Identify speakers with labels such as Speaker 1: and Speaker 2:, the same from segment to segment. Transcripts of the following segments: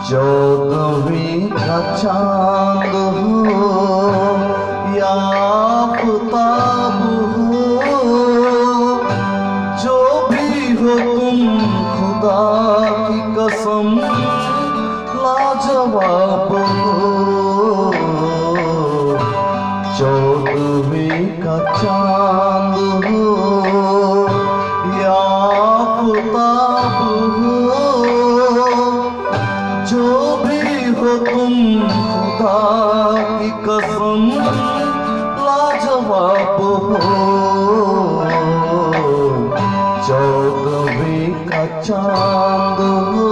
Speaker 1: चौदहवीं का चांद हो या आफताब हो, जो भी हो तुम खुदा की कसम लाजवाब हो। चौदहवीं का चांद हो या आफताब हो, जो भी हो तुम खुदा की कसम लाजवाब हो। चौदहवीं का चांद हो।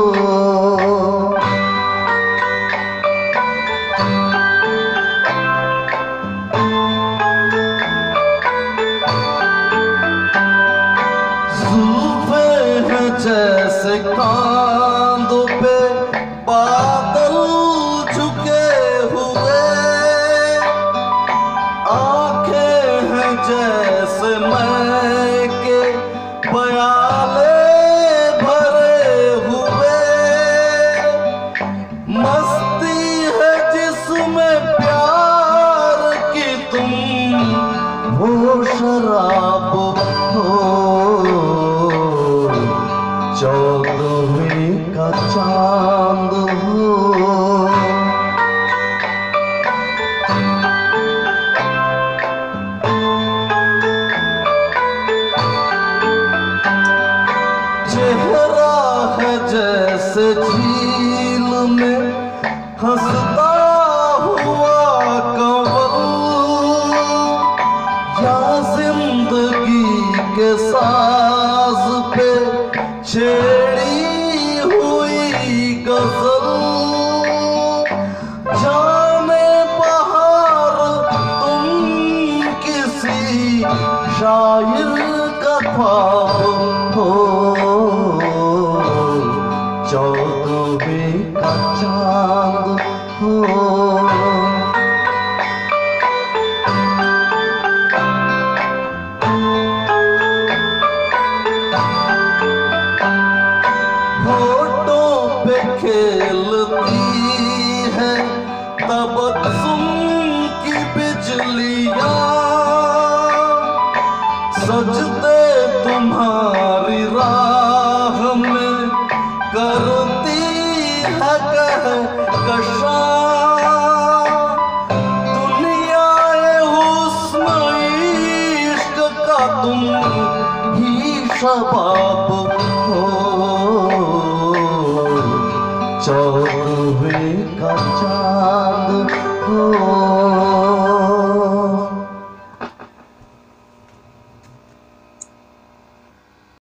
Speaker 1: जुल्फे हैं जैसे कांधों पे बादल झुके हुए, आंखें हैं जैसे मैं के प्याले भरे हुए, मस्ती है जिसमें प्यार की तुम वो शराब हो। चौदहवीं का चांद हो। चेहरा है जैसे झील में हंसता हुआ कंवल, या जिंदगी के साज पे छेड़ी हुई गजल। जाने बहार तुम किसी शायर का ख्वाब हो। चौदहवीं का चांद हो। होठों पे खेलती है तबस्सुम की बिजलियां, सजदे तुम्हारी राह में करती है कहकशां। दुनियाए हुस्न इश्क का तुम ही शबाब